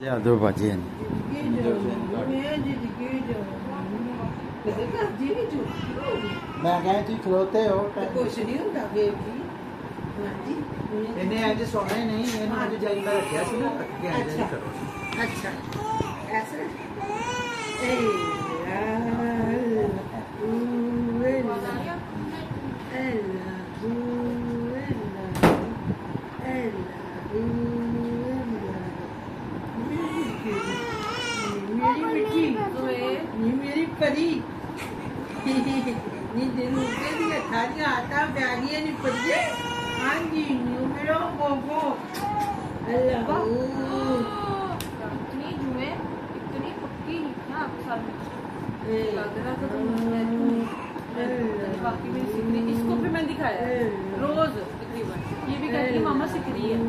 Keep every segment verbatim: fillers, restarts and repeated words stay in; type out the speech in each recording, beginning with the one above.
या दो बजे मैं कहा जी खलोते हो कुछ नहीं होता बेबी इन्हें आज सोना ही नहीं इन्हें आज जल में रखा सी ना रख के आज करो अच्छा ऐसा ए मेरी परी नी दिन के दिए थारियां आटा प्यारियां नी परी हाँ जी न्यू मेरा बोबो अल्लाह इतनी जुए इतनी पक्की निकला आपके साथ में लग रहा था तुम बाकी मेरी सिकरी इसको भी मैं दिखाया रोज तकरीबन ये भी कहती है मामा सिकरी है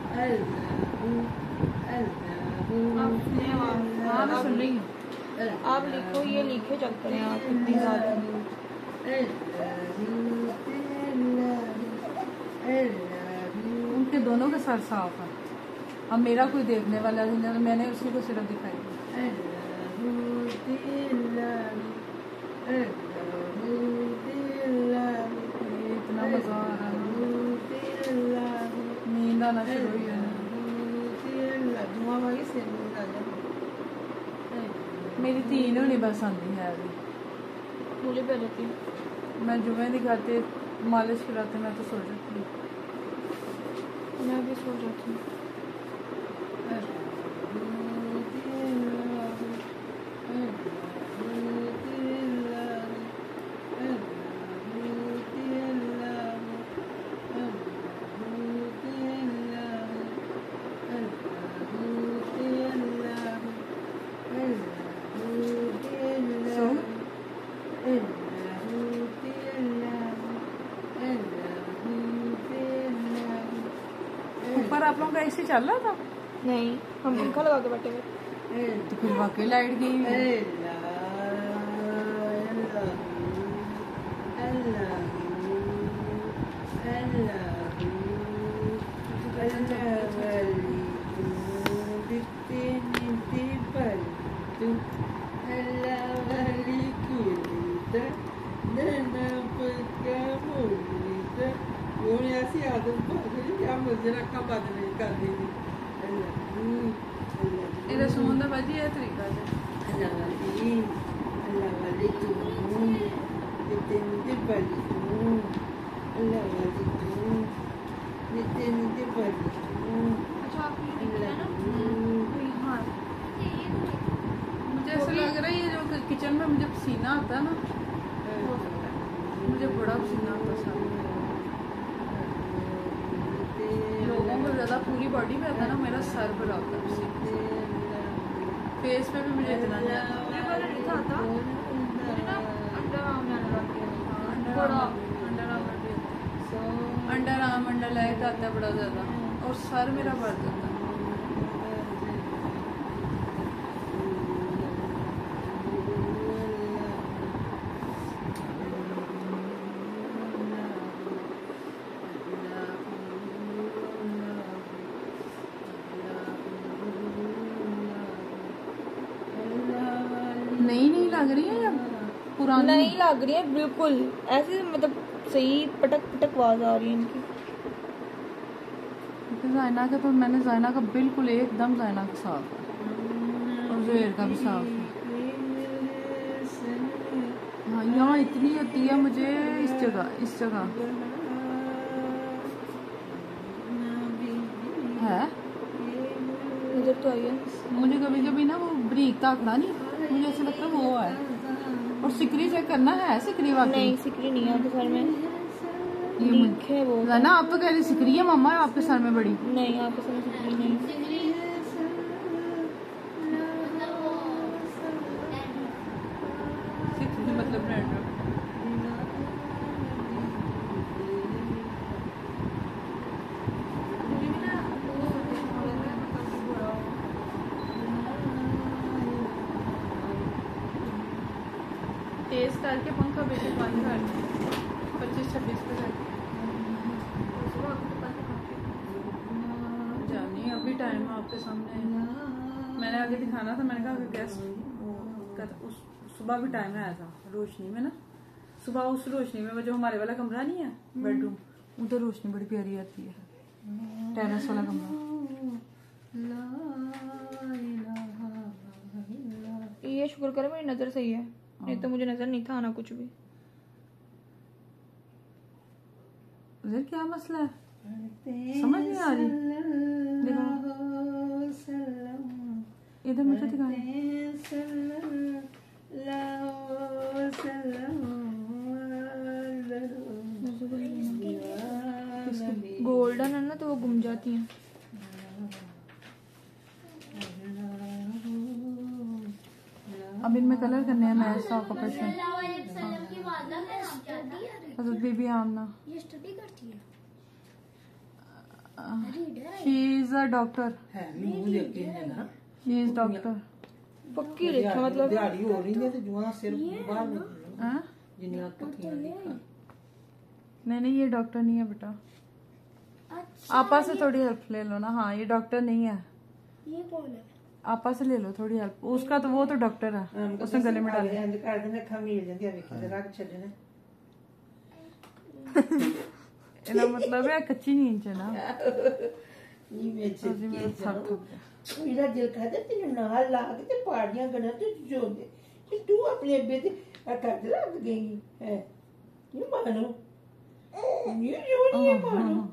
हाँ मैं सुन रही हूँ आप लिखो ये लिखे चेक करें आप कितनी ज़्यादा उनके दोनों के सर साफ है। अब मेरा कोई देखने वाला नहीं है, मैंने उसी को सिर्फ दिखाई इतना मजा आ रहा है नींद आना शुरू हुई है। मेरी तीन होनी बस आती है अभी मुझे पे रहती मैं जुमे दिखाते मालिश कराते मैं तो सो जाती हूँ मैं भी सो जाती हूँ। ऊपर आप लोगों का एसी चल रहा था? नहीं हम पंखा लगा के बैठे हुए तो फिर वाकई लाइट गई। ऐसी आदत क्या मुझे रखा बात नहीं कर देगी इधर सुमंदा बाजी है तरीका है अल्लाह वाली अल्लाह वाली तू नित्य नित्य पढ़ी तू अल्लाह वाली तू नित्य नित्य पढ़ी तू। अच्छा आप ये देख रहे हैं ना हाँ मुझे ऐसा लग रहा है ये जो किचन में मुझे पसीना आता है ना मुझे बड़ा पसीना आता है सामने लोगों को ज़्यादा पूरी बॉडी में आता है ना मेरा सर भरा होता है फेस पे भी मुझे इतना नहीं आता under arm under arm under like आता है बड़ा ज़्यादा और सर मेरा भर जाता है। नई नहीं लग रही है या पुरानी? नहीं लग रही है बिल्कुल ऐसे मतलब सही पटक पटक आवाज आ रही है इनकी। ज़ायना का तो मैंने ज़ायना का बिल्कुल एकदम ज़ायना का साफ है और ज़ुहैर का भी साफ है। हाँ यहाँ इतनी होती है मुझे इस जगह इस जगह है नजर तो आई है मुझे कभी कभी ना वो बरीक ताकना नहीं मुझे ऐसा लगता है वो है। और सिकरी चेक करना है सिकरी वाकई नहीं सिकरी नहीं है आपके सर में है वो ना आप तो कह रही सिकरी है मामा आपके सर में बड़ी नहीं आपके सर में सिकरी नहीं सिकरी मतलब तेज करके पंखा बेटे बंद कर पच्चीस छब्बीस पे जानी अभी टाइम है आपके सामने आगे दिखाना था, मैंने कहा गेस्ट उस सुबह भी टाइम आया था रोशनी में ना, सुबह उस रोशनी में वो जो हमारे वाला कमरा नहीं है बेडरूम, उधर रोशनी बड़ी प्यारी आती है, टेरेस वाला कमरा। ये शुक्र करो मेरी नजर सही है, नहीं तो मुझे नजर नहीं था आना कुछ भी। उधर क्या मसला है समझ नहीं आ रही, देखो इधर मुझे दिखाना। गोल्डन है ना तो वो गुम जाती हैं। अब इनमें कलर करने हैं, मैं सौ का प्रश्न। हज़रत बीबी आमना ये स्टडी करती है, शी इज अ डॉक्टर, है मुंह देख के है ना, शी इज डॉक्टर। पक्की लिखा मतलब दिहाड़ी हो रही है तो जुआ सिर बाहर निकल हाँ? जिन्नियां पक्कियां लिखा। नहीं नहीं ये डॉक्टर नहीं है बेटा, आपा से थोड़ी हेल्प ले लो ना। हाँ ये डॉक्टर नहीं है, ये कौन है? आपा से ले लो थोड़ी हेल्प, उसका तो वो तो डॉक्टर है, उसने गले में डाले। इंज कर देने खमीर जंदी ਵੇਖ ਤੇ ਰੱਖ ਛੱਡਣੇ। ਇਹਦਾ ਮਤਲਬ ਹੈ ਕੱਚੀ ਨੀਂਦ ਚ ਨਾ ਨੀ ਵਿੱਚ ਅਸੀਂ ਮੈਂ ਥੱਕ ਥੁੱਕ ਗਿਆ। ਮੇਰਾ ਦਿਲ ਕਰਦਾ ਤੈਨੂੰ ਨਾਲ ਲਾ ਕੇ ਤੇ ਪਾੜੀਆਂ ਗਣਾ ਤੇ ਜੋਦੇ ਤੇ ਤੂੰ ਆਪਣੇ ਅੱਬੇ ਤੇ ਕੱਢ ਲੱਗ ਗਈ ਹੈ ਇਹ ਮਾਨੋ ਇਹ ਜੋ ਨਹੀਂ ਮਾਨੋ।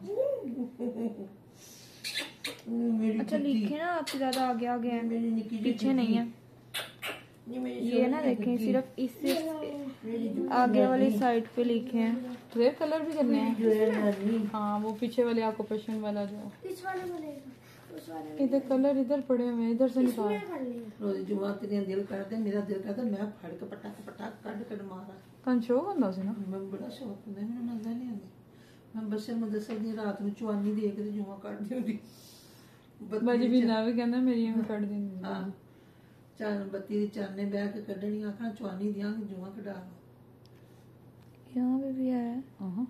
अच्छा लिखे ना आपसे ज्यादा आगे आगे हैं, मेरी निकी जी पीछे नहीं है। ये ना देखें सिर्फ इससे आगे वाली साइड पे लिखे हैं। तो ये कलर भी करने हैं। जो है नानी हाँ वो पीछे वाले ऑक्यूपेशन वाला जो इस वाले में लेगा, उस वाले में इधर कलर इधर पड़े हुए हैं, इधर से निकाल। कर लिया। रोज जुआ तेरे दिल करदे मेरा दिल करदा मैं फड़ के पटाक पटाक कड कड मारा। ਤੁਹਾਨੂੰ ਸ਼ੌਕ ਹੁੰਦਾ ਸੀ ਨਾ। मैं बड़ा शौक ਹੁੰਦਾ ਮੈਨੂੰ ਨਜ਼ਰ ਨਹੀਂ ਆਉਂਦੀ। मैं बशर मदरसा ਦੀ ਰਾਤ ਨੂੰ ਚਵਾਨੀ ਦੇ ਕੇ ਜੁਆ ਕੱਢਦੀ ਹੁੰਦੀ। ਬਾਜੀ ਵੀ ਨਾ ਵੀ ਕਹਿੰਦਾ ਮੇਰੀਆਂ ਵੀ ਕੱਢ ਦਿੰਦੀ। ਹਾਂ ਚਾਨ ਬੱਤੀ ਦੀ ਚਾਨੇ ਬਹਿ ਕੇ ਕੱਢਣੀ ਆਖਾਂ ਚਵਾਨੀ ਦੀਆਂ ਜੁਆ ਕਢਾ ਲਓ। यहाँ पे भी है हाँ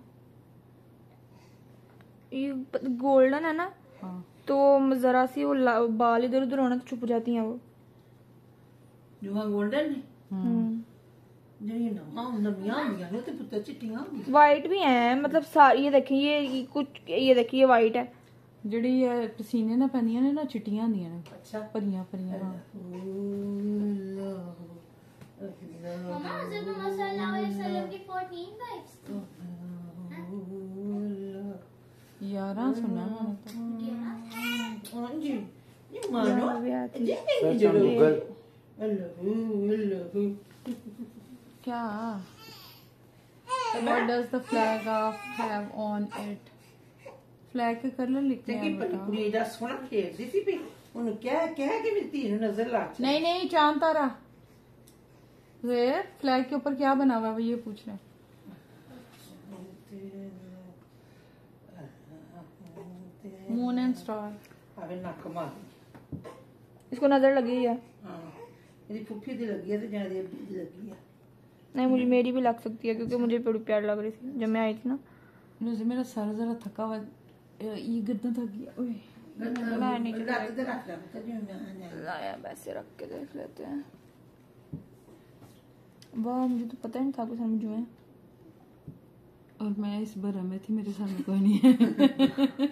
ये गोल्डन है ना, हाँ तो जरा सी वो ला- बाल इधर उधर होना तो छुप जाती हैं वो। ਜੁਆ 골ਡਨ ਨੇ हम्म ਜਿਹੜੀਆਂ ਨਵਾਂ ਨਵੀਆਂ ਹੁੰਦੀਆਂ ਨੇ ਉਹ ਤੇ ਪੁੱਤ ਚਿੱਟੀਆਂ ਹੁੰਦੀਆਂ। वाइट भी है, मतलब सारी ये देखिए ये ये कुछ ये देखिए ये वाइट है। ਜਿਹੜੀ ਇਹ ਪਸੀਨੇ ਨਾ ਪੈਂਦੀਆਂ ਨੇ ਨਾ ਚਿੱਟੀਆਂ ਹੁੰਦੀਆਂ ਨੇ ਅੱਛਾ ਭਰੀਆਂ ਭਰੀਆਂ। ਹਾਂ मम्मा हज़रत मोहम्मद सल्लल्लाहु अलैहि वसल्लम की चौदह वाइफ्स थी। यारा सुना मैंने तो। ਹਾਂਜੀ ਇਹ ਮਾਨੋ यहाँ भी आती है। ਗੂਗਲ ਅੱਲਾਹੂ ਅੱਲਾਹੂ क्या what does the flag of have on it? flag के कलर लिखते ਤੇ हैं ਕੀ बेटा। ਕੁੜੀ ਦਾ ਸੋਹਣਾ ਖੇਡਦੀ ਸੀ ਵੀ ਉਹਨੂੰ ਕਹਿ ਕਹਿ ਕੇ ਮੇਰੀ ਧੀ ਨੂੰ ਨਜ਼ਰ ਲਾ ਕੇ नहीं नहीं चांद तारा फ्लैग के ऊपर क्या बना हुआ है वो ये पूछ रहे हैं। Moon and star. ਆਵੇ ਨੱਕ ਮਾਰ इसको नजर लगी है। ਹਾਂ ਇਹਦੀ ਫੁੱਫੀ ਦੀ ਲੱਗੀ ਹੈ ਤੇ ਜਾਂ ਦੀ ਅੱਬੀ ਦੀ ਲੱਗੀ ਹੈ। नहीं मुझे मेरी भी लग सकती है क्योंकि मुझे बड़ी प्यार लग रही थी जब मैं आई थी ना। मुझे मेरा सर जरा थका हुआ ये गर्दन थक गया। ओए मैं नीचे ਲੱਤ ਤੇ ਰੱਖ ਲੈ ਪੁੱਤ ਜਿਵੇਂ ਮੈਂ ਆ लाया वैसे रख के देख लेते हैं। वाह मुझे तो पता ही नहीं था कुछ समझू है। और मैं इस भरम में थी मेरे सामने कोई नहीं है।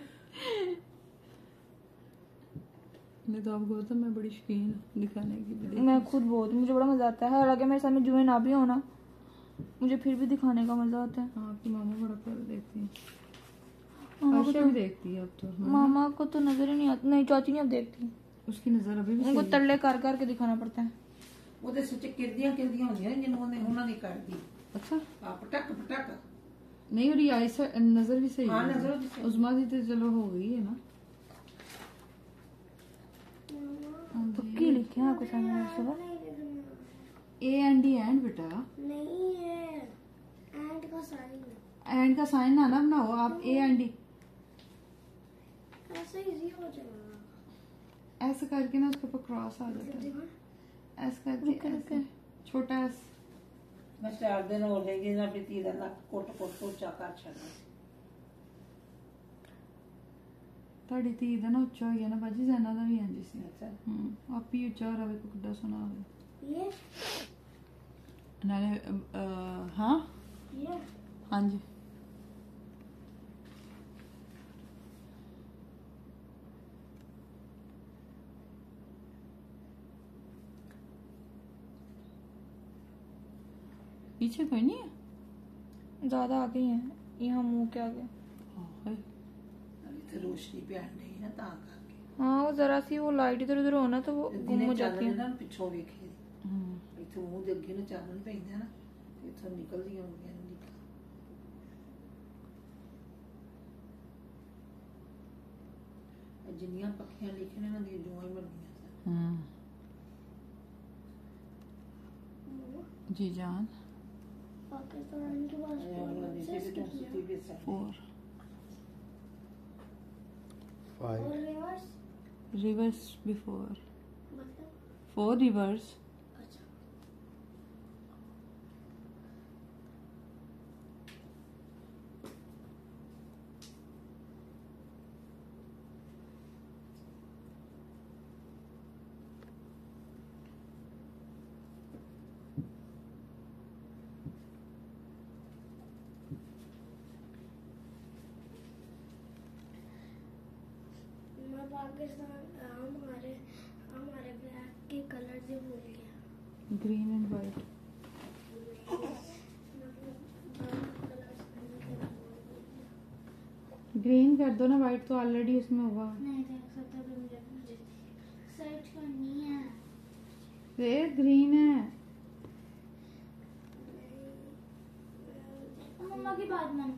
मैं तो आपको पता मैं बड़ी शौकीन हूँ दिखाने की भी। मैं खुद बहुत मुझे बड़ा मजा आता है, हालांकि मेरे सामने जुए ना भी हो ना मुझे फिर भी दिखाने का मजा आता है। हाँ आपकी मामा बड़ा प्यार देखती है, मामा को आशा तो, भी देखती है अब तो। मामा को तो नजर ही नहीं आती। नहीं चाची नहीं अब देखती, उसकी नजर अभी भी उनको सही है। तल्ले कर कर के दिखाना पड़ता है। ਉਹਦੇ ਸੱਚ ਕਿਰਦੀਆਂ ਕਿਰਦੀਆਂ ਹੁੰਦੀਆਂ ਨੇ ਜਿਹਨੂੰ ਉਹਨੇ ਉਹਨਾਂ ਦੀ ਕਰਦੀ अच्छा ਆ ਪਟਕ पटक नहीं और ये आई से नजर भी सही हाँ, है। नजर भी सही। उस्मा दी तो चलो हो गई है ना। पक्की लिखे हैं आपको सामने सुबह। ए एंड डी एंड बेटा नहीं है एंड का साइन एंड का साइन ना ना बनाओ आप। ए एंड डी ऐसे इजी हो जाएगा। ऐसे करके ना उसके ऊपर क्रॉस आ जाता है। ऐसे करके ऐसे छोटा एस। ਮੈਂ ਚਾਰ ਦਿਨ ਹੋ ਗਏ ਕਿ ਨਾ ਪੀਤੀ ਦਾ ਨੱਕ ਕੋਟ ਕੋਟ ਕੋਚਾ ਕਰ ਛੱਡਣਾ। ਤੁਹਾਡੀ ਧੀ ਦਾ ਨਾ ਉੱਚਾ ਹੋ ਗਿਆ ਨਾ ਬਾਜੀ, ਜ਼ੈਨਾ ਦਾ ਵੀ ਇੰਝ ਸੀ। ਅੱਛਾ ਹੂੰ ਆਪ ਹੀ ਉੱਚਾ ਹੋ ਰਿਹਾ, ਵੇਖੋ ਕਿੱਡਾ ਸੋਹਣਾ ਹੋਵੇ ये ਨਾਲੇ ਅਹ, ਹਾਂ ये ਹਾਂਜੀ पीछे कोई नहीं है। ज़्यादा आगे ही है, यहाँ मुंह के आगे। हाँ, अभी तो रोशनी पे आने ही ना ता करके हाँ वो जरा सी वो लाइट इधर उधर हो ना तो वो गुम दिने हो जाती चानन है। ना पिछों वेखे हम्म, इथों मुंह दे अगे ना चानन पैंदा ना ते इथों निकलदियां होंदियां ने निकल जिन्नियां पक्खियां लिखने ना दी जुआं ही बननियां सन हम्म। जी जान पाकिस्तान के पास ये बांग्लादेश के तो सुती भी सन फोर और five, रिवर्स रिवर्स बिफोर मतलब फोर रिवर्स अच्छा मैं पाकिस्तान हमारे हमारे ब्लैक के कलर से भूल गया ग्रीन एंड वाइट। ग्रीन कर दो ना, वाइट तो ऑलरेडी उसमें होगा। नहीं देख सकता तो मुझे मुझे सर्च करनी है फिर ग्रीन है। मम्मा की बात मान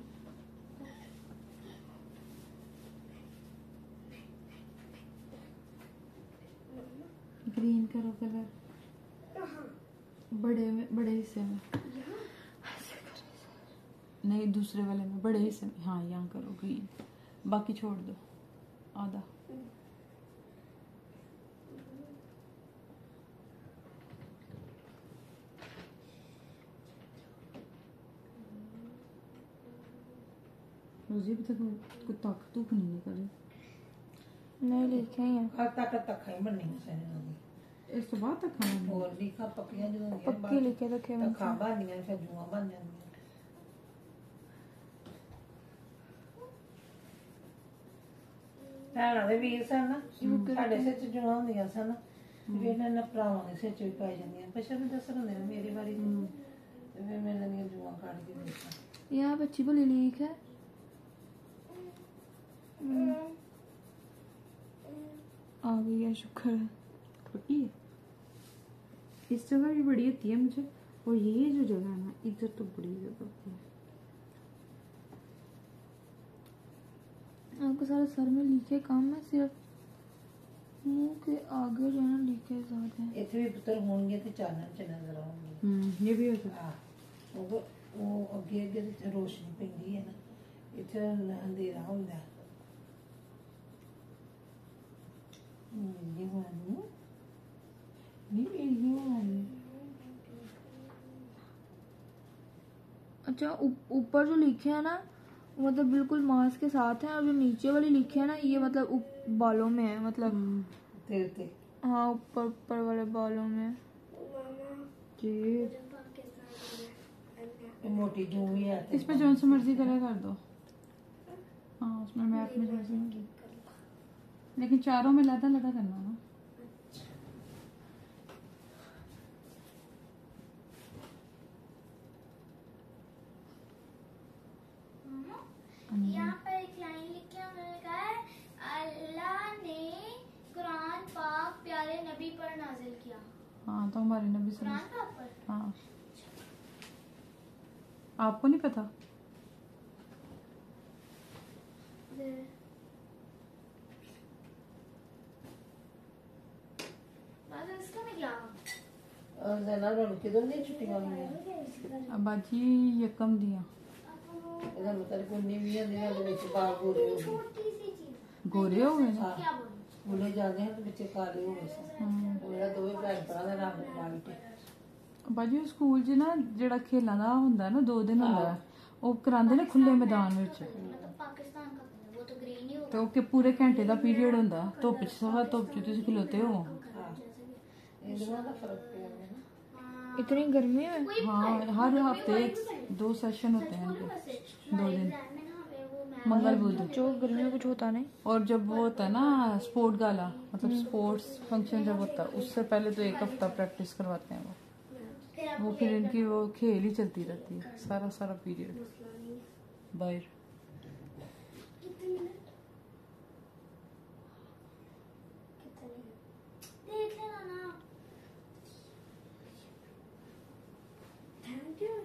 ग्रीन करो कलर बड़े में, बड़े हिस्से में नहीं, दूसरे वाले में बड़े हिस्से में। हाँ यहाँ करो ग्रीन, बाकी छोड़ दो आधा। रोजी भी तो कुछ तक तुक नहीं निकले। नहीं लिखे ही हैं। खाता का तक है बननी सन दी इस तो बाद तक खाना और लिखा पक्कियां जो होंदियां पक्की लिखे तो खे तक खा बननियां फिर जुआं बन जांदियां ਭੈਣਾਂ ਦੇ ਵੀਰ ਸਨ ਨਾ ਸਾਡੇ ਸਿਰ ਚ ਜੁਆਂ ਹੁੰਦੀਆਂ ਸਨ ਵੀ ਇਹਨਾਂ ਨੇ ਭਰਾਵਾਂ ਦੇ ਸਿਰ ਚ ਵੀ ਪਾਈ ਜਾਂਦੀਆਂ ਬਸ਼ਰ ਨੂੰ ਦੱਸ ਹੁੰਦੇ ਨੇ ਮੇਰੀ ਵਾਰੀ ਤੇ ਫਿਰ ਮੈਂ ਇਹਨਾਂ ਜੁਆਂ ਕੱਢ ਕੇ ਦੇਖਾਂ यहाँ बच्ची बोली लीक है। आ गई है, शुक्र है। छोटी है, इस जगह भी बड़ी होती है मुझे, और ये जो जगह है ना इधर तो बड़ी जगह होती है। आपको सारे सर में लीके काम है, सिर्फ मुंह के आगे जो है ना लीके ज्यादा है। ਇੱਥੇ ਵੀ ਪੁੱਤਰ ਹੋਣਗੇ ਤੇ ਚਾਨਣ ਚ ਨਜ਼ਰ ਆਉਣਗੇ हम्म, ये भी हो सकता ਹਾਂ ਉਹ ਉਹ ਅੱਗੇ ਅੱਗੇ ਤੇ ਰੋਸ਼ਨੀ ਪੈਂਦੀ ਹੈ ਨਾ ਇੱਥੇ ਅੰਧੇਰਾ ਹੁੰਦਾ ਇਹ ਵਾਲੀ ਨਹੀਂ ਇਹ ਵਾਲੀ अच्छा ऊप- ऊपर जो लिखे हैं ना वो मतलब बिल्कुल मांस के साथ है, और जो नीचे वाली लिखे हैं ना ये मतलब उप- बालों में है, मतलब ਤੇ ਉੱਤੇ हाँ ऊपर ऊपर वाले बालों में। जी। ਇਹ ਮੋਟੀ ਜੂੰ ਵੀ ਹੈ ਤੇ इसमें जौन सा मर्जी कलर कर दो। हाँ उसमें मैप में जैसे मर्जी, लेकिन चारों में लदा लदा करना ना। यहाँ पर एक लाइन लिखी है, उन्होंने कहा है अल्लाह ने कुरान पाक प्यारे नबी पर नाजिल किया। हाँ तो हमारे नबी कुरान सल्लल्लाहु पाक पर हाँ आपको नहीं पता? बात इसका में क्या ਜਨਾ ਰੋਣ ਕਿਦੋਂ ਦੀ ਛੁੱਟੀਆਂ ਹੋਈਆਂ अब बाजी यकम दिया ਇਹਦਾ ਮਤਲਬ ਕੋਈ ਵੀਹ ਦਿਨਾਂ ਦੇ ਵਿੱਚ ਬਾਲ ਗੋਰੇ ਹੋ ਗਏ छोटी सी चीज गोरे हो गए ना। क्या बोलूं ਸਕੂਲੇ ਜਾਂਦੇ ਹਨ ਤੇ ਬੱਚੇ ਕਾਲੇ ਹੋ ਗਏ ਸੀ ਉਹ ਜਿਹੜਾ ਦੋਵੇਂ ਭੈਣ ਭਰਾ ਦਾ ਰੰਗ ਵਾਈਟ ਹੈ ਬਾਜੀ ਉਹ ਸਕੂਲ 'ਚ ਨਾ ਜਿਹੜਾ ਖੇਲਾਂ ਦਾ ਹੁੰਦਾ ਨਾ ਦੋ ਦਿਨ ਹੁੰਦਾ ਹੈ, ਉਹ ਕਰਾਉਂਦੇ ਨੇ ਖੁੱਲੇ ਮੈਦਾਨ ਵਿੱਚ। मतलब पाकिस्तान का कलर वो तो ग्रीन ही होगा ਤੇ ਉਹ ਕਿ ਪੂਰੇ ਘੰਟੇ ਦਾ ਪੀਰੀਅਡ ਹੁੰਦਾ ਧੁੱਪ 'ਚ ਸਵਾ ਧੁੱਪ 'ਚ ਤੁਸੀਂ ਖਲੋਤੇ ਹੋ ਇਹ ਦੋਵਾਂ ਦਾ ਫਰਕ ਪਿਆ ਹੈ ਨਾ। इतनी गर्मी में हाँ हर हफ्ते एक दो सेशन होते हैं इनके दो दिन मंगल बुध जो गर्मी में कुछ होता नहीं। और जब वो होता है ना स्पोर्ट गाला मतलब स्पोर्ट्स फंक्शन जब होता है उससे पहले तो एक हफ्ता प्रैक्टिस करवाते हैं वो वो फिर इनकी वो खेल ही चलती रहती है सारा सारा पीरियड बाहर। देख लेना ना। Thank you.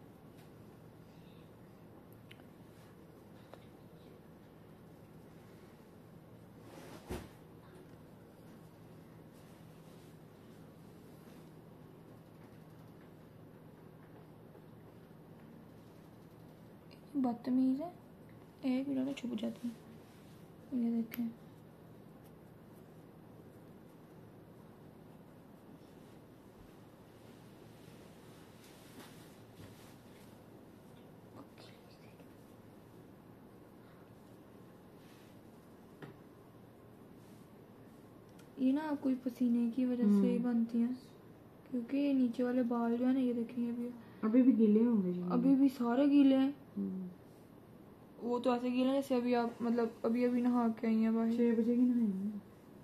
बदतमीज है एक मिनट में छुप जाती है। ये देखें ये ना कोई पसीने की वजह से ही बनती हैं क्योंकि ये नीचे वाले बाल जो है ना ये देखेंगे अभी अभी भी गीले होंगे जी। अभी भी सारे गीले हैं। हम्म। वो तो ऐसे गीले हैं जैसे अभी आप मतलब अभी अभी नहा के आई हैं बाहर। छह बजे की नहाएंगे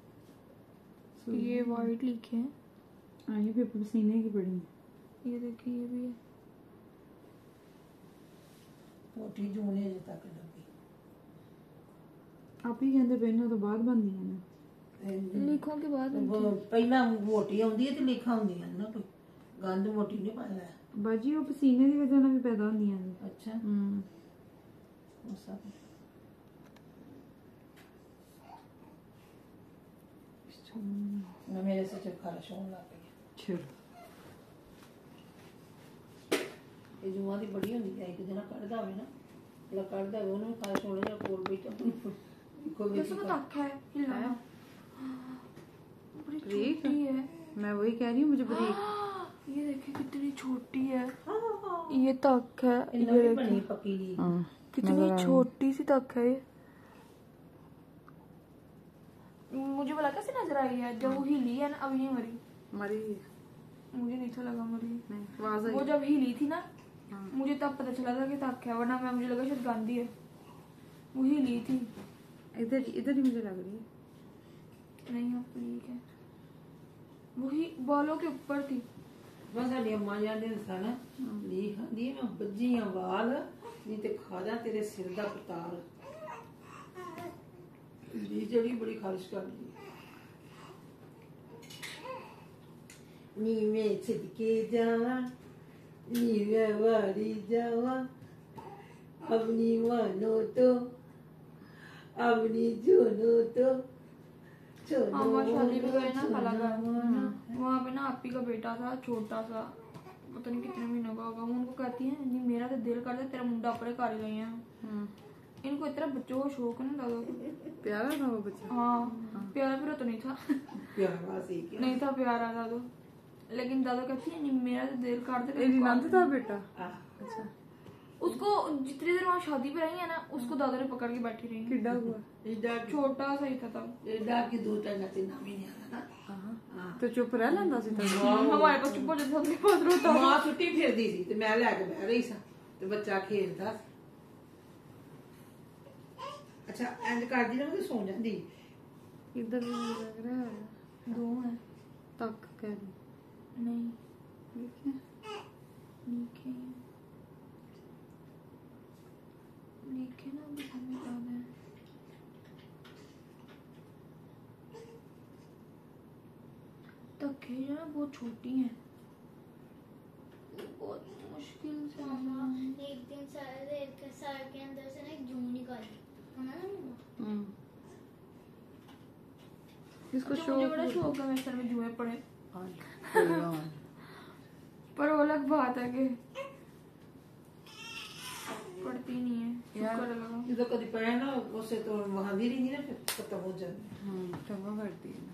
ये वाइट लिखे हैं आई फिर पसीने की पड़ी ये देखिए ये भी है। मोटी जूने अजे तक लगी आप ही कहते पहना तो बाद बनदी है ना लिखों के बाद वो ਪਹਿਲਾਂ ਮੋਟੀ ਆਉਂਦੀ ਹੈ ਤੇ ਲਿਖਾਂ ਹੁੰਦੀਆਂ ਨੇ ਨਾ ਕੋਈ ਗੰਦ ਮੋਟੀ ਨਹੀਂ ਪਾਇਆ ਬਾਜੀ ਉਹ ਪਸੀਨੇ ਦੀ ਵਜ੍ਹਾ ਨਾਲ ਵੀ ਪੈਦਾ ਹੁੰਦੀਆਂ ਨੇ। ਅੱਛਾ ਹੂੰ ਉਹ ਸਭ ਨਾ ਮੇਰੇ ਸੇ ਚ ਖਾਰਸ਼ ਹੋਣ ਲੱਗ ਪਈ। ਚਲ ਇਹ ਜੂਆਂ ਦੀ ਬੜੀ ਹੁੰਦੀ ਹੈ ਇੱਕ ਦਿਨ ਕੱਢਦਾ ਹੋਵੇ ਨਾ ਲਾ ਕੱਢਦਾ ਹੋਵੇ ਉਹਨੂੰ ਖਾਰਸ਼ ਹੋਣ ਜਾਂ ਕੋਲ ਬੈਠਾ ਇੱਕੋ ਵੇਖੀ किसको तक है हिलाना बड़ी ठीक छोटी है। मैं वही कह रही हूँ मुझे बरीक ये देखिए कितनी छोटी है। हाँ ये तक है ये नवी देखिए बनी पकी जी कितनी छोटी सी तक है ये। मुझे बोला कैसे नजर आई है जब वो हिली है ना अभी नहीं मरी मरी मुझे नहीं था लगा मरी नहीं आवाज वो आई जब हिली थी ना मुझे तब पता चला था कि तक है वरना मैं मुझे लगा शायद गांधी है वो हिली थी। इधर इधर ही मुझे लग रही है नहीं अब ठीक है वही बालों के ऊपर थी ਬਸ ਸਾਡੀ ਅੰਮਾ ਜਾਂਦੇ ਸਨ ਲੀਖ ਆਂਦੀ ਮੈਂ ਬੱਜੀਆਂ ਵਾਲ ਨਹੀਂ ਤੇ ਖਾਦਾ ਤੇਰੇ ਸਿਰ ਦਾ ਪਤਾਲ ਜੀ ਜਿਹੜੀ ਬੜੀ ਖਾਰਿਸ਼ ਕਰਦੀ ਨੀ ਮੈਂ ਛਿੜਕੇ ਜਾਵਾਂ ਨੀ ਮੈਂ ਵਾਰੀ ਜਾਵਾਂ अपनी मानो तो अपनी जोनो तो अम्मा शादी में गए ना कलाकार वहाँ पे ना आपी का बेटा था छोटा सा पता नहीं कितने महीनों का होगा वो उनको कहती है नहीं मेरा तो दिल करता तेरा मुंडा अपने घर गए हैं। इनको इतना बच्चों को शौक नहीं दादो को प्यारा था वो बच्चा। हाँ प्यारा प्यारा तो नहीं था प्यारा सी क्या नहीं था प्यारा दादो लेकिन दादो कहती है नहीं मेरा तो दिल करता नंद था बेटा। अच्छा उसको जितनी देर वहाँ शादी पे रही है ना उसको दादा ने पकड़ के बैठी रही किड्डा हुआ इधर छोटा सा ही था तब इधर की दो टन तीन महीने आना ना तो चुप रह लेंदा सी तक हमारे पास चुप हो जाता अपने पास रोता मां छुट्टी फिरदी सी ते मैं ले के बह रही सा ते बच्चा खेलदा अच्छा एंड कर दी ना तो सो जांदी इधर भी मुझे लग रहा है दो है तक कह रही नहीं ठीक है नीचे नीचे ना अभी हमें याद है तक है ना बहुत छोटी है बहुत मुश्किल से आना है। एक दिन सर एक सर के अंदर से ना एक जूं निकाली हम्म इसको अच्छा, शो मुझे बड़ा शौक है मेरे सर में जुए पड़े हां पर वो अलग बात है कि पड़ती नहीं है यार शुक्र लगा इधर कभी पड़ा ना उससे तो वहां भी नहीं ना फिर खत्म हो जाती हाँ टंगा करती है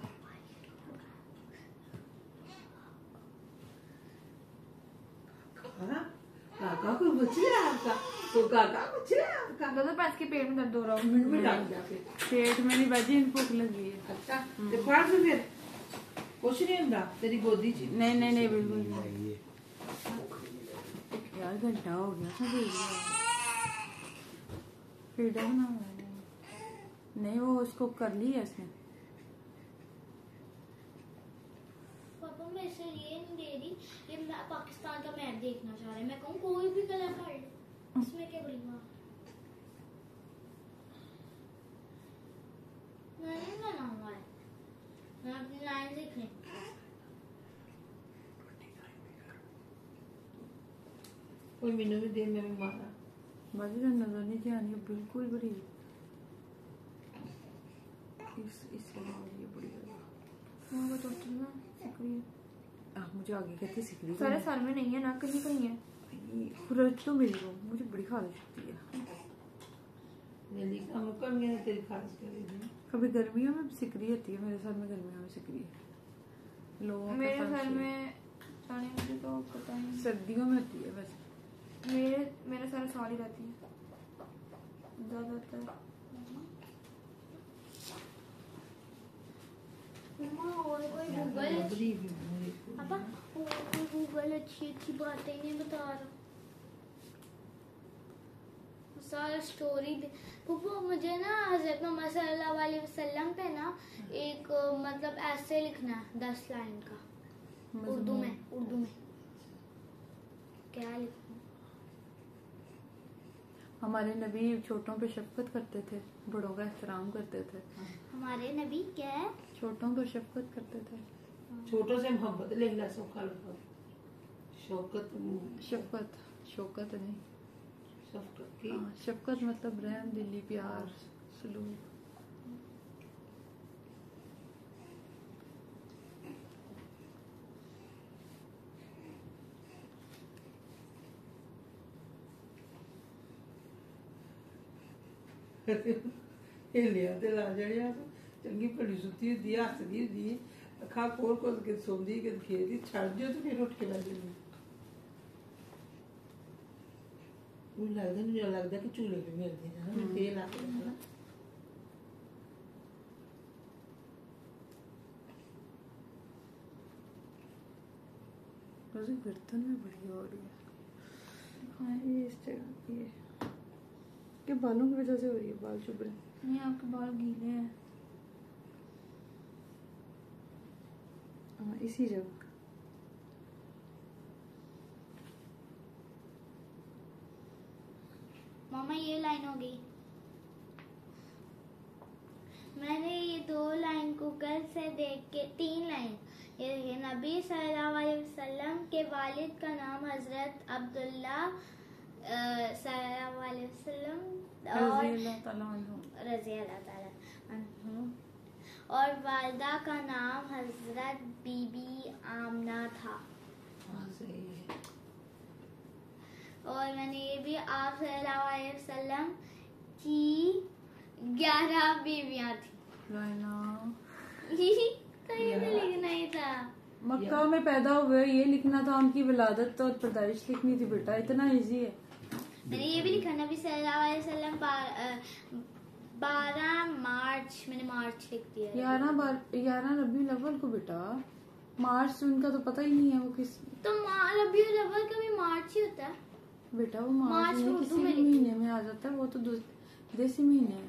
खाना ना काका को कुछ है आपका, तो काका कुछ है आपका। दादा पैस के पेट में दर्द हो रहा मिनट में डाल जाके। पेट में नहीं बाजी, इन भूख लगी है। अच्छा ते पढ़ तो फिर कुछ नहीं हुंदा तेरी गोदी च। नहीं नहीं नहीं बिल्कुल नहीं। यार घंटा हो गया था दे दिया। पेड़ा बना नहीं, वो उसको कर ली है इसने। पापा मैं इसे ये नहीं दे रही, ये मैं पाकिस्तान का मैच देखना चाह रहा है। मैं कहूँ कोई भी कलर कर लो, इसमें क्या बड़ी बात। नहीं बना हुआ है, मैं अपनी लाइन देख लें। कोई मैंने भी दे, मैं भी मारा। बाजी का नजर नहीं ध्यान, ये बिल्कुल बड़ी इस इसके बाद ये बड़ी है। वहाँ का डॉक्टर ना सिकरी आप मुझे आगे कहते सिकरी सारे सर में नहीं है ना, कहीं कहीं है। खुरच तो मेरी को, मुझे बड़ी खारिश होती है। जल्दी काम कर, मैंने तेरी खारिश करेगी। कभी गर्मियों में सिकरी होती है मेरे सर में, गर्मियों में सिकरी है। लोगों का मेरे सर सर से- में जाने मुझे तो पता नहीं। सर्दियों में होती है वैसे। मेरे मेरे सर साल ही रहती है ज्यादातर। मम्मा और कोई गूगल बड़ी भी मेरी को। पापा और कोई गूगल अच्छी अच्छी बातें नहीं बता रहा, सारा स्टोरी दे। पापा मुझे ना हज़रत मोहम्मद सल्लल्लाहु अलैहि वसल्लम पे ना एक अ, मतलब ऐसे लिखना है दस लाइन का उर्दू में। उर्दू में क्या लिखूं? हमारे नबी छोटों पे शफकत करते थे, बड़ों का एहतराम करते थे। हमारे नबी क्या है? छोटों पर शफकत करते थे। छोटों से मोहब्बत ले ला, सौखा लगा शौकत शफकत, शौकत नहीं। शौकत की हाँ, शफकत मतलब रहम दिली, प्यार, सलूक। हिलिया ते ला जड़िया चंगी भली सुती हुंदी है, हसदी हुंदी है, अखा खोल खोल के सोंदी के खेदी छड़ जो तो फिर उठ के ला जाती। मुझे लगता मुझे लगता कि चूल्हे पे मिलते हैं ना, तेल आते हैं ना। रोज़ी बर्तन में बड़ी हो रही है। हाँ, ये इस जगह ये के बालों की वजह से हो रही है, बाल चुभ रहे हैं। नहीं आपके बाल गीले हैं। हाँ, इसी जगह। मामा ये लाइन हो गई। मैंने ये दो लाइन गूगल से देख के, तीन लाइन ये देखिए, नबी सल्लल्लाहु अलैहि वसल्लम के वालिद का नाम हजरत अब्दुल्ला अ, सल्लल्लाहु अलैहि वसल्लम और रज़ी अल्लाह ताला अन्हु। रज़ी अल्लाह ताला अन्हु, और वालिदा का नाम हजरत बीबी आमना था। हाँ सही है। और मैंने ये भी आप सल्लल्लाहु अलैहि वसल्लम की ग्यारह बीवियां थी। रायना तो ये तो लिखना ही था। मक्का में पैदा हुए, ये लिखना था। उनकी विलादत और पैदाइश लिखनी थी बेटा, इतना इजी है। मैंने ये भी लिखा नबी सल्लल्लाहु अलैहि वसल्लम बारह मार्च, मैंने मार्च लिख दिया। ग्यारह बार ग्यारह रबी अव्वल को बेटा, मार्च उनका तो पता ही नहीं है वो किस। तो मा- रबीउल अव्वल का भी मार्च ही होता है। बेटा वो मार्च मार्च में उर्दू किसी में भी लिखी। महीने में आ जाता है, वो तो दू- देसी महीने है।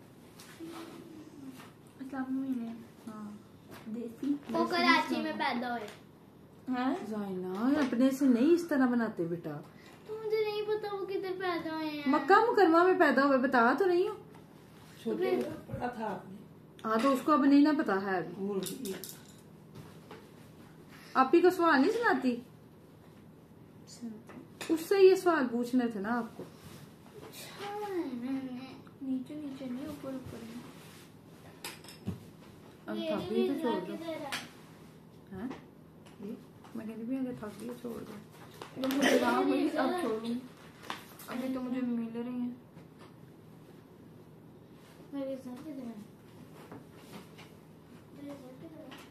इस्लामी महीने हाँ, देसी वो कराची में पैदा हुए। है। जाइना अपने से नहीं इस तरह बनाते बेटा। तो मुझे नहीं पता वो किधर पैदा हुए हैं। मक्का मुकरमा में पैदा हुए, बता तो रही हूँ। छोटे पढ़ा था आपने। हाँ, तो उसको अब नहीं ना पता है अभी। भूल गई। आप ही को सवाल नहीं सुनाती, उससे ये सवाल पूछने थे ना आपको। नीचे नीचे नहीं, ऊपर ऊपर है। अब ये थक भी गई तो छोड़ दो। किधर है? हैं? ये? मैं कहती भी अगर थक गई छोड़ दो। तो मुझे राम हुई, अब छोड़ूंगी। अभी तो मुझे मिल रही हैं। मेरे साथ किधर है? मेरे साथ किधर है?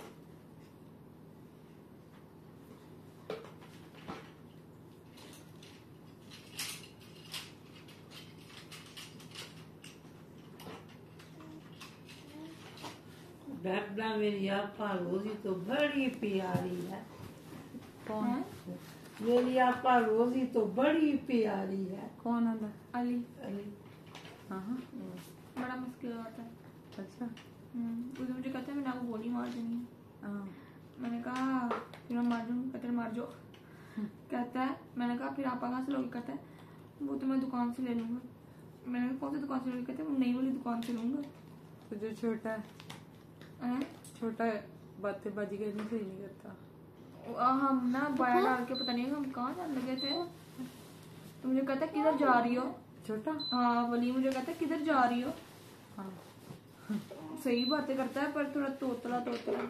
बेटा मेरी आपा रोजी तो बड़ी प्यारी है। कौन मेरी आपा रोजी तो बड़ी प्यारी है। कौन है? अली अली हाँ हाँ बड़ा मुश्किल होता है। अच्छा हम्म, उसे मुझे कहता है मैंने आपको गोली मार देनी है। हाँ मैंने कहा फिर मैं मार दूँ, कहते हैं, मार जो। कहता है, मैंने कहा फिर आप कहाँ से लोगे? कहता है वो तो मैं दुकान से ले लूँगा। मैंने कहा कौन सी दुकान से लोगे? कहते हैं वो नई वाली दुकान से लूँगा। तो जो छोटा है हैं? छोटा है बातें बाजी करनी सही नहीं करता। आ, हम ना बाया डाल के पता नहीं हम कहाँ जाने लगे थे। तो मुझे कहता है किधर जा रही हो? छोटा हाँ वली मुझे कहता है किधर जा रही हो? हाँ सही बातें करता है पर थोड़ा तोतला तोतला।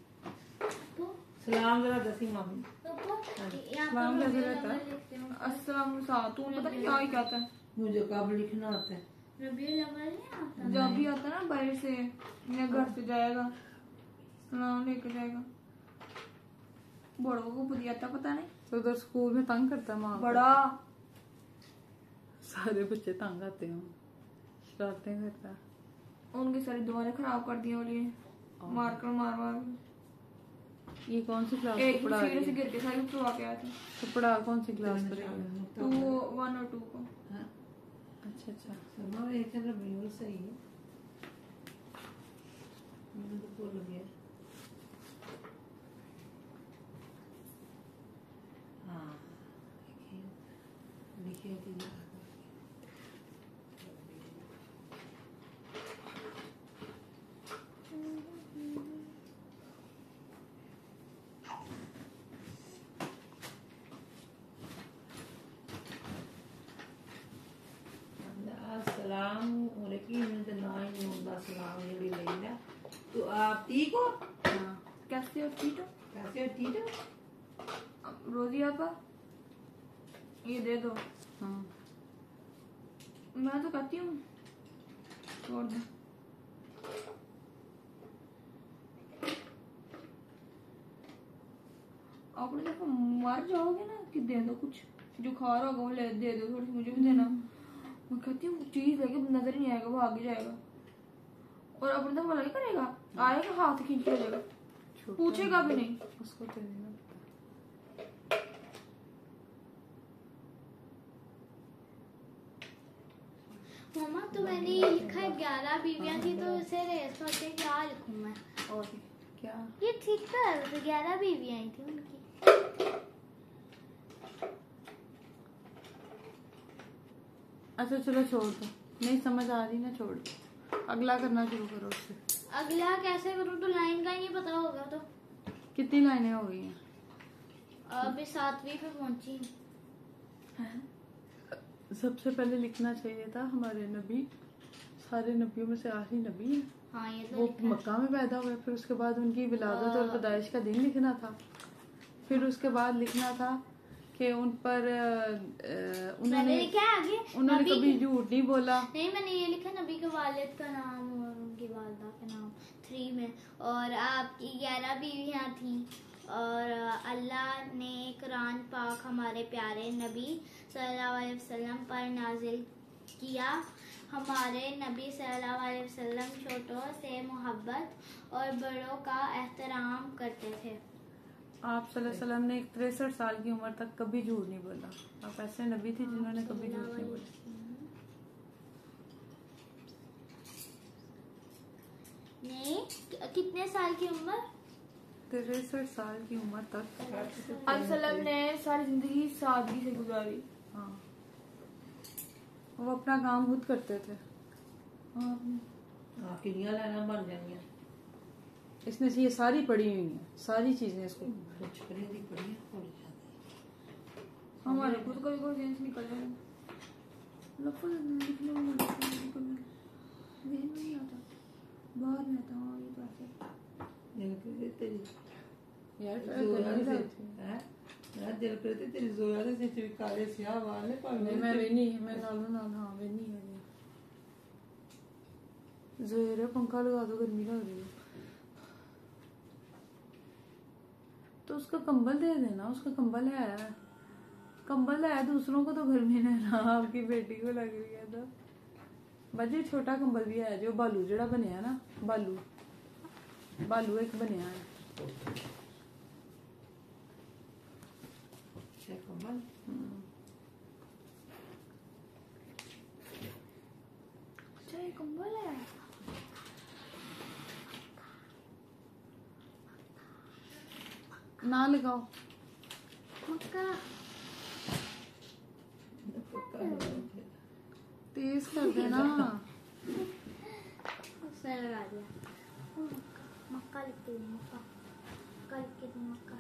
सलाम जरा दसी मामी। सलाम कैसे रहता है? अस्सलाम सा तू पता नहीं क्या ही कहता है। मुझे कब लिखना आता है? जब भी आता है ना बाहर से या घर से जाएगा सलाम लेके जाएगा। बड़ों को बुद्धि आता पता नहीं। तो उधर स्कूल में तंग करता है माँ को? बड़ा सारे बच्चे तंग आते हैं, शरारतें करता है। उनकी सारी दुआएं खराब कर दी वाली मार कर मार मार कर। ये कौन सी क्लास एक को पढ़ा रही सीढ़ी से है? गिर के सारी उतरवा के आया था। तो पढ़ा कौन सी क्लास पढ़ेगा? टू वन और टू को। हाँ, अच्छा अच्छा समा एक चल बिल्कुल सही है। मुझे तो भूल गया। हाँ लिखिए लिखिए कि याद आ गया। अस्सलाम वालेकुम। मैं तो ना ही होगा सलाम ये भी लेना। तो आप ठीक हो? हाँ कैसे हो? ठीक हो? कैसे हो? ठीक हो? रोजी आपा ये दे दो। हाँ मैं तो कहती हूँ छोड़ दो। अपने देखो मर जाओगे ना कि दे दो कुछ जो खा रहा होगा वो ले दे दो थोड़ी सी मुझे भी देना। मैं कहती हूँ चीज लेके नजर ही नहीं आएगा वो आगे जाएगा और अपने तो भला ही करेगा। आएगा हाथ खींच के ले जाएगा छोटा पूछेगा भी नहीं। उसको तो नहीं पता। मम्मा तो मैंने ये लिखा है ग्यारह बीवियां थी तो उसे रेस होते क्या लिखूं मैं? और क्या? ये ठीक कर ग्यारह बीवियां ही थी उनकी। अच्छा चलो छोड़ दो, नहीं समझ आ रही ना छोड़ दो, अगला करना शुरू करो उससे। अगला कैसे करूँ? तो लाइन का ही नहीं पता होगा। तो कितनी लाइनें हो गई हैं? अभी सातवीं पे पहुंची। सबसे पहले लिखना चाहिए था हमारे नबी सारे नबियों में से आखिरी नबी है। हाँ ये तो वो लिखा है। मक्का में पैदा हुए, फिर उसके बाद उनकी विलादत और पैदाइश का दिन लिखना था। फिर उसके बाद लिखना था कि उन पर अ, मैंने उन्होंने लिखा है आगे उन्होंने नबी कभी के- झूठ नहीं बोला। नहीं मैंने ये लिखा नबी के वालिद का नाम और उनकी वालदा का नाम थ्री में और आपकी ग्यारह बीवियां थी और अल्लाह ने कुरान पाक हमारे प्यारे नबी सल्लल्लाहु अलैहि वसल्लम पर नाजिल किया। हमारे नबी सल्लल्लाहु अलैहि वसल्लम छोटों से मोहब्बत और बड़ों का एहतराम करते थे। आप सल्लल्लाहु अलैहि वसल्लम ने तिरसठ साल की उम्र तक कभी झूठ नहीं बोला। आप ऐसे नबी थे जिन्होंने कभी झूठ नहीं बोला। नहीं कि- कितने साल की उम्र? तिरसठ साल की उम्र तक। अलसलम ने सारी जिंदगी सादगी से गुजारी। हाँ वो अपना काम खुद करते थे। हाँ किड़ियाँ लाना बन जाएंगे। इसने ये सारी पढ़ी हुई है, सारी चीजें इसको। कुछ करेंगी पढ़िए हो जाती। हमारे खुद कभी कोई जेंस निकल जाए लफज लिखने में लफज निकल जाए ज़हन में नहीं आता बाहर में आता। हाँ ये तो ऐसे दिल करे तेरी यार जोया से हैं यार दिल करे तेरी जोया से सिर्फ काले स्याह वाल है पर मैं वे नहीं मैं नालों नाल हाँ वे नहीं है जोरे पंखा लगा दो, गर्मी लग रही है। तो उसका कंबल दे देना, उसका कंबल है कंबल है दूसरों को तो घर में रहना। आपकी बेटी को लग रही है तो बजे छोटा कंबल भी है जो बालू जड़ा बनया ना बालू बालू एक बनया है है कमल अच्छा ये कंबल है ना लगाओ मक्का तेज कर देना उसने लगा दिया ओ, मक्का मक्का लिखते हैं मक्का मक्का लिखते हैं मक्का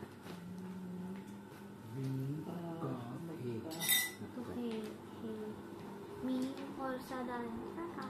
तो हे हे मीम और सादा का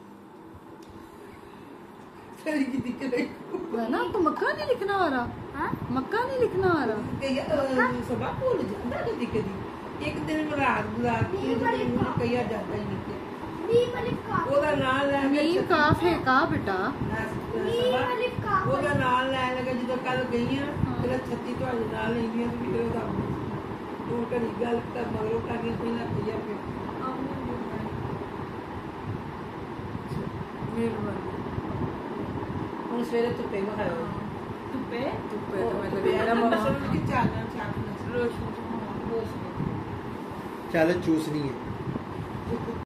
चल की दिक्कत है है ना तो मक्का नहीं लिखना आ रहा हाँ मक्का नहीं लिखना आ रहा कई सबा भूल जाता कदी कदी एक दिन मैं रात बुला के मुझे कई जाता ही नहीं मीम अलिफ का ਉਹਦਾ ਨਾਂ ਲੈ ਕੇ मीम काफ है का बेटा मीम अलिफ का ਉਹਦਾ ਨਾਂ ਲੈ ਲਗਾ ਜਦੋਂ ਕੱਲ ਗਈਆਂ ਤੇਰਾ ਛੱਤੀ ਤੁਹਾਡੇ ਨਾਲ ਲੈਂਦੀਆਂ ਤੇ ਫਿਰ ਉਹਦਾ ਤੂੰ ਕਰੀ ਗੱਲ ਕਰ ਮਗਰੋਂ ਕਰਨੀ ਪਹਿਲਾਂ ਪਈਆ ਫਿਰ मेहरबानी ਹੁਣ ਸਵੇਰੇ ਧੁੱਪੇ ਵਿਖਾਇਓ धुप्पे धुप्पे तो मैं ਧੁੱਪੇ लगा ਆ मेरा ਮਸਲ मामा ਵਿੱਚ ਚਾਨਣਾ ਚਾਨਣਾ रोशनी ਰੋਸ਼ਨੀ ਚੱਲ ਚੂਸਣੀ ਹੈ